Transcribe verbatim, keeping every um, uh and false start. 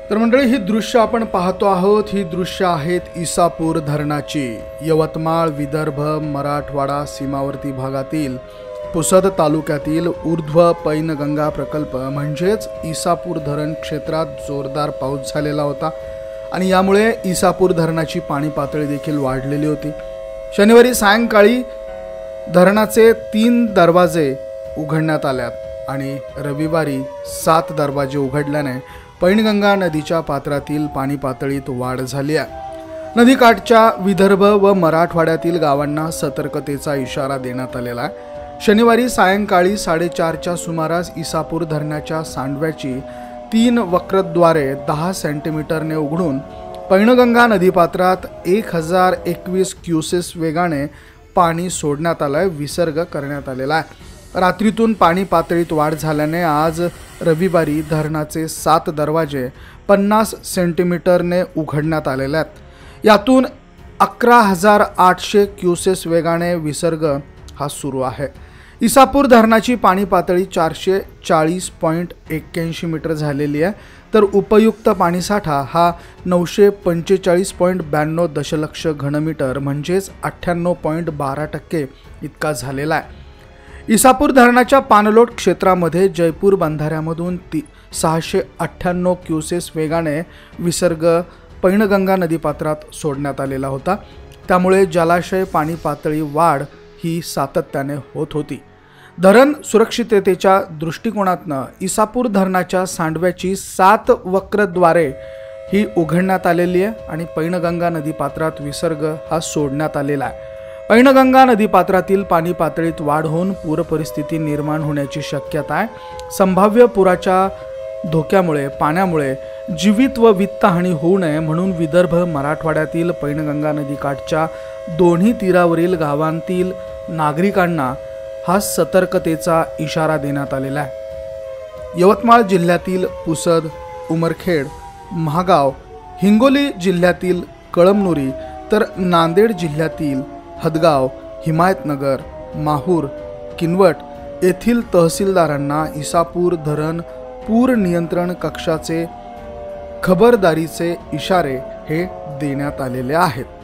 तर मंडळी, ही दृश्य आपण पाहतो आहोत ही दृश्य आहेत इसापूर धरणाची। यवतमाळ, विदर्भ, मराठवाडा सीमावर्ती भागातील पुसद तालुक्यातील ऊर्ध्व पैनगंगा प्रकल्प म्हणजेच इसापूर धरण क्षेत्रात जोरदार पाऊस झालेला होता आणि यामुळे इसापूर धरणाची पाणी पातळी देखील वाढलेली होती। शनिवारी सायंकाळी धरणाचे तीन दरवाजे उघडण्यात आल्यात आणि रविवारी सात दरवाजे उघडल्याने पैनगंगा नदीच्या पात्रातील पाणी पातळीत वाढ झाली आहे। नदीकाठच्या विदर्भ व मराठवाड्यातील गावांना सतर्कतेचा इशारा देण्यात आलेला आहे। शनिवारी सायंकाळी साडेचारच्या सुमारास इसापूर धरणाच्या सांडव्याची तीन वक्रद्वारे दहा सेंटीमीटरने उघडून पैनगंगा नदीपात्रात एक हजार एकवीस क्युसेस वेगाने पाणी सोडण्यात आलंय, विसर्ग करण्यात आलेला आहे। रात्रीतून पाणी पातळीत वाढ झाल्याने आज रविवारी धरणाचे सात दरवाजे पन्नास सेंटीमीटरने उघडण्यात आलेले आहेत। यातून अकरा हजार आठशे क्युसेस वेगाने विसर्ग हा सुरू आहे। इसापूर धरणाची पाणी पातळी चारशे चाळीस पॉईंट एक्क्याऐंशी मीटर झालेली आहे, तर उपयुक्त पाणीसाठा हा नऊशे पंचेचाळीस पॉईंट ब्याण्णव दशलक्ष घनमीटर म्हणजेच अठ्ठ्याण्णव पॉईंट बारा टक्के इतका झालेला आहे। इसापूर धरणाच्या पाणलोट क्षेत्रामध्ये जयपूर बंधाऱ्यामधून ती सहाशे अठ्ठ्याण्णव क्युसेस वेगाने विसर्ग पैनगंगा नदीपात्रात सोडण्यात आलेला होता। त्यामुळे जलाशय पाणी पातळी वाढ ही सातत्याने होत होती। धरण सुरक्षिततेच्या दृष्टिकोनातनं इसापूर धरणाच्या सांडव्याची सात वक्रद्वारे ही उघडण्यात आलेली आहे आणि पैनगंगा नदीपात्रात विसर्ग हा सोडण्यात आलेला आहे। पैनगंगा नदीपात्रातील पाणी पातळीत वाढ होऊन पूर परिस्थिती निर्माण होण्याची शक्यता आहे। संभाव्य पुराच्या धोक्यामुळे पाण्यामुळे जीवित व वित्तहानी होऊ नये म्हणून विदर्भ मराठवाड्यातील पैनगंगा नदीकाठच्या दोन्ही तीरावरील गावांतील नागरिकांना हा सतर्कतेचा इशारा देण्यात आलेला आहे। यवतमाळ जिल्ह्यातील पुसद, उमरखेड, महागाव, हिंगोली जिल्ह्यातील कळमनुरी तर नांदेड जिल्ह्यातील हदगाव, हिमायतनगर, माहूर, किनवट येथील तहसीलदारांना इसापूर धरण पूर नियंत्रण कक्षाचे खबरदारीचे इशारे हे देण्यात आलेले आहेत।